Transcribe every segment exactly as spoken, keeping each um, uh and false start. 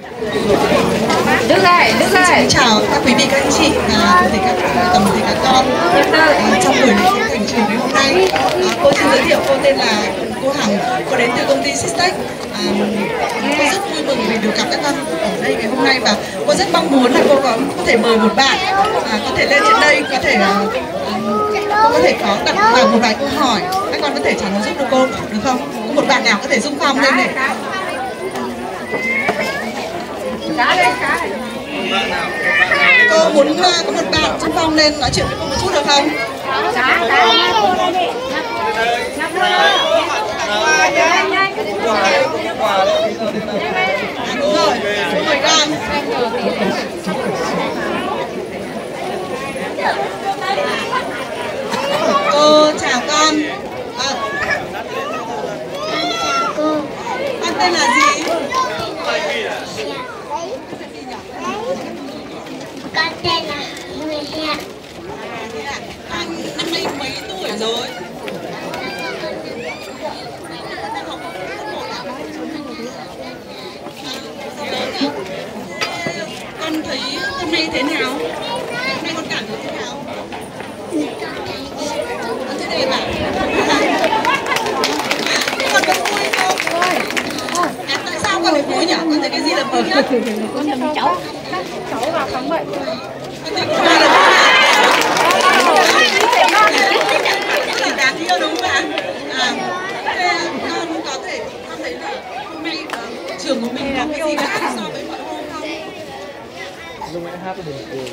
Đức ơi, Đức ơi. Xin chào các quý vị, các anh chị và toàn thể các tổng thể các con. À, trong buổi lễ khánh thành trường ngày hôm nay, à, cô xin giới thiệu, cô tên là cô Hằng, cô đến từ công ty Systech. À, cô rất vui mừng vì được gặp các con ở đây ngày hôm nay và cô rất mong muốn là cô có, có thể mời một bạn à, có thể lên trên đây, có thể à, cô có thể có đặt vào một vài câu hỏi, các con có thể trả lời giúp được cô được không? Có một bạn nào có thể xung phong lên này? Cô muốn uh, có một bạn xung phong lên nói chuyện với cô một chút được không? À, đúng rồi, mời con. Cô chào con. À, Chào cô. con tên là gì? Con tên là Nguyễn Hiện. Con năm nay mấy tuổi rồi? Con thấy hôm nay thế nào? Hôm nay con cảm thấy thế nào? Con thấy đẹp à? Con có vui không? À, tại sao con lại vui nhỉ? Con thấy cái gì là vui nhất? Con thấy cháu cháu vào khám bệnh. Con thấy con là vui rất là đáng yêu đúng không bạn? À, thế con có thể con thấy là hôm nay trường của mình có cái gì khác so với mọi hôm không? Lúc nãy hát buồn cười.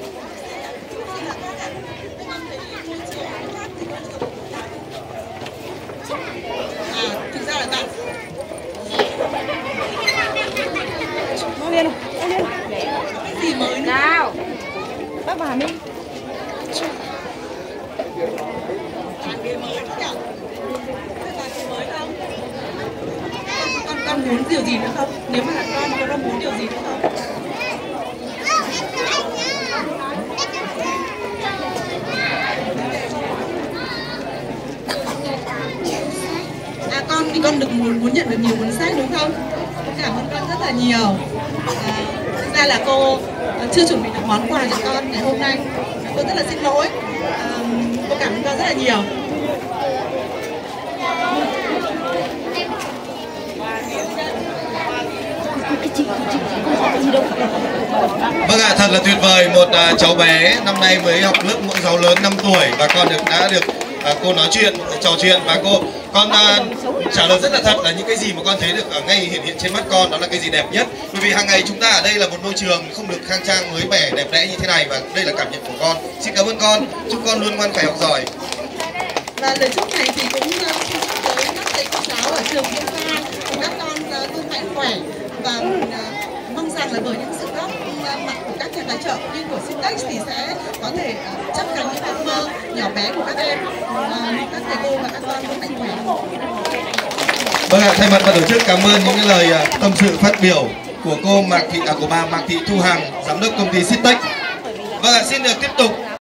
À, thực ra là bạn Mau lên nào, mau lên. cái gì mới nữa? Nào. Bác vào đi. Bàn ghế mới nữa nhỉ? Thế bàn ghế mới không? Con, con muốn điều gì nữa không? Nếu mà là con, con có muốn điều gì nữa không? À, con thì con được muốn muốn nhận được nhiều cuốn sách đúng không? Cảm ơn con rất là nhiều. À, thực ra là cô chưa chuẩn bị được món quà cho con ngày hôm nay. Cô rất là xin lỗi. À, cô cảm ơn con rất là nhiều. Vâng ạ, à, thật là tuyệt vời. Một uh, cháu bé năm nay mới học lớp mẫu giáo lớn năm tuổi và con được đã được uh, cô nói chuyện, trò chuyện và cô con uh, trả lời rất là thật là những cái gì mà con thấy được ở ngay hiện hiện trên mắt con đó là cái gì đẹp nhất. Bởi vì hàng ngày chúng ta ở đây là một môi trường không được khang trang mới mẻ đẹp đẽ như thế này và đây là cảm nhận của con. Xin cảm ơn con, chúc con luôn ngoan khỏe học giỏi. Và lời chúc này thì cũng uh, chúc tới các thầy cô giáo ở trường Kim Sa, các con uh, luôn mạnh khỏe và uh, mong rằng là với những sự góp uh, mặt của các nhà tài trợ như của Systech thì sẽ có thể uh, chấp cánh những ước mơ nhỏ bé của các em, uh, các thầy cô và các con luôn mạnh khỏe. Vâng ạ, thay mặt ban tổ chức cảm ơn những cái lời uh, tâm sự phát biểu của cô Mạc Thị à, của bà Mạc Thị Thu Hằng, giám đốc công ty Systech. Vâng ạ, xin được tiếp tục.